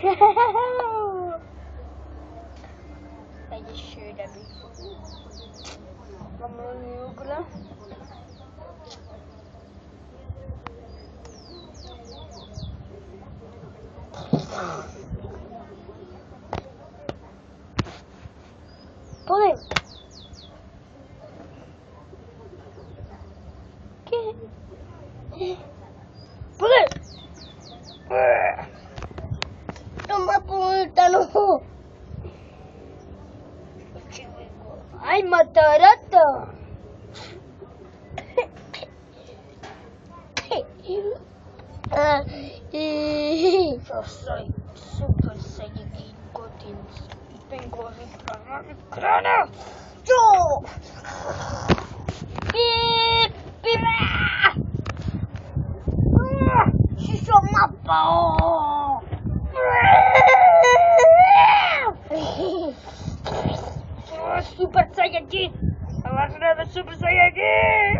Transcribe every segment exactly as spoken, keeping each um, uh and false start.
I just shared that before. Vamos a Google. Poder. ¿Qué? Poder. Toma puta, no. Ay, Matarata. Ah, y yo soy Super Saiyajin Goten. Vengo a reclamar mi cráneo. ¡Yo! ¡Pip! ¡Pip! ¡Ah! ¡Si yo mapa! Super Saiyajin! ¡Agarra de Super Saiyajin!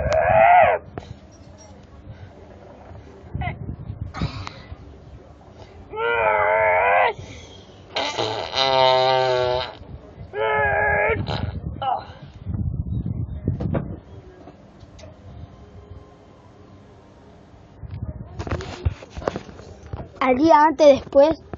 Al día antes, después